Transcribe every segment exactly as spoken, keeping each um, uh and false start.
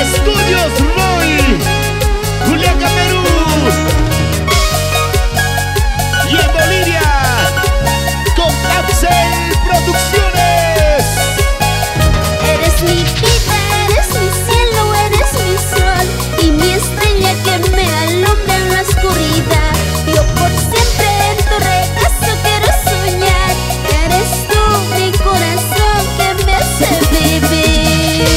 Estudios Roy, Juliaca, Perú. Y en Bolivia, con Axel Producciones. Eres mi vida, eres mi cielo, eres mi sol y mi estrella que me alumbra en la oscuridad. Yo por siempre en tu regazo quiero soñar. Eres tú mi corazón que me hace vivir.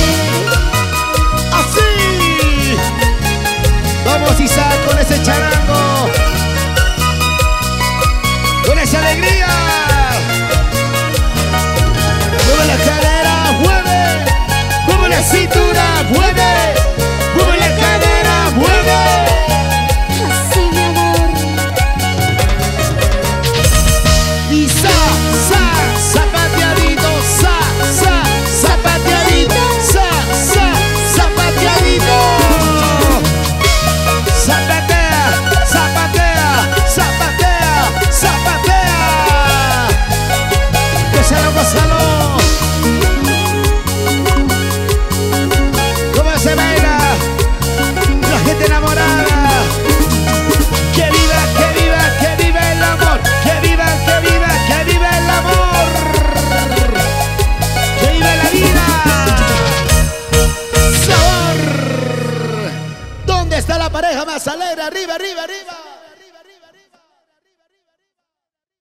Así. Vamos, Isaac, con ese charango, con esa alegría. Mueve la cadera, mueve. Mueve la cintura, mueve. Mueve la cadera, mueve. Así, mi amor. Y sa, sa, zapateadito, sa, sa, zapateadito, sa, sa, zapateadito. Zapatea, zapatea, zapatea, zapatea. Gózalo, gózalo. ¿Cómo se baila? La gente enamorada. Que viva, que viva, que viva el amor. Que viva, que viva, que viva el amor. Que viva la vida. Sabor. ¿Dónde está la pareja más alegre? Arriba, arriba, arriba.